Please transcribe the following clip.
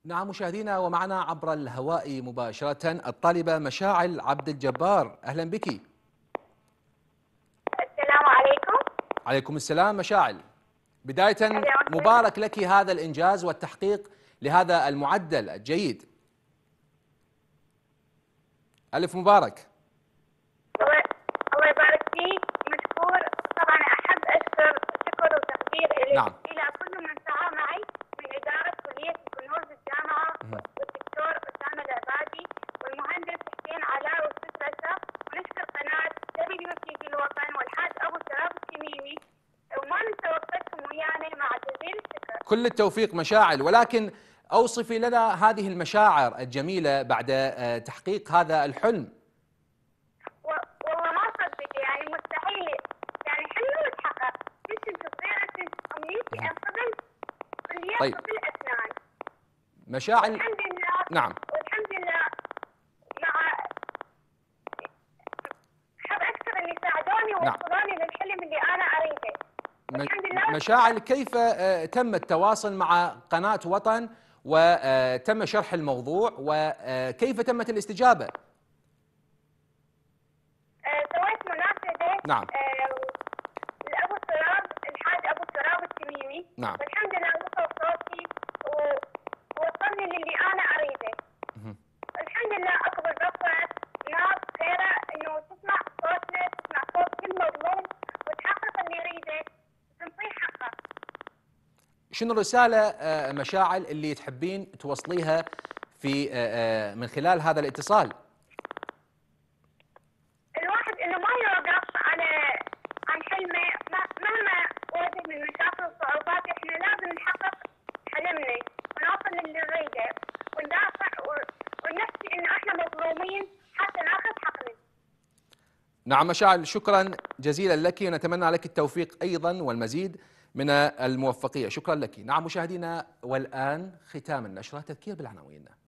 نعم مشاهدينا، ومعنا عبر الهواء مباشرة الطالبة مشاعل عبد الجبار. أهلا بك. السلام عليكم. عليكم السلام مشاعل. بداية أهلا وسهلا. مبارك لك هذا الإنجاز والتحقيق لهذا المعدل الجيد. ألف مبارك. الله الله يبارك فيك، مشكور. طبعا أحب أشكر شكر وتقدير نعم. إلى كل من سعى معي من إدارة كلية الكنوز الجامعة، والدكتور أسامة العبادي، والمهندس حسين علاء والسدرسة، ونشكر قناة WTV الوطن والحاج أبو سراف التميمي، وما ننسى وقفتكم ويانا مع جزيل الشكر. كل التوفيق مشاعل، ولكن أوصفي لنا هذه المشاعر الجميلة بعد تحقيق هذا الحلم. والله ما صدق، يعني مستحيل، يعني حلم يتحقق. كنت صغيرة، كنت أمنيتي أدخل كلية طيب طب الأسنان. مشاعل. والحمد لله. نعم. والحمد لله مع أحب أشكر اللي ساعدوني نعم ووصلوني للحلم اللي أنا أريده. والحمد لله. مشاعل، كيف تم التواصل مع قناة وطن وتم شرح الموضوع، وكيف تمت الاستجابة؟ سويت مناسبة نعم. لأبو التراب، الحاج أبو التراب التميمي. نعم. والحمد لله وصل صوتي ووصلني للي أنا أريده. الحمد لله أكبر رفعة ناس خيرة إنه تسمع صوتنا، تسمع صوت كل مظلوم، وتحقق اللي يريده، تنطيه حقه. شنو الرسالة مشاعل اللي تحبين توصليها في من خلال هذا الاتصال؟ الواحد إنه ما يوقف عن حلمه، مهما واجه من مشاكل وصعوبات، إحنا لازم نحقق حلمنا ونوصل للي نريده، وندافع ونحكي إنه إحنا مظلومين حتى ناخذ حقنا. نعم مشاعل، شكرا جزيلا لك، ونتمنى لك التوفيق أيضا والمزيد من الموفقية. شكرا لك. نعم مشاهدينا، والآن ختام النشرة تذكير بالعناوين.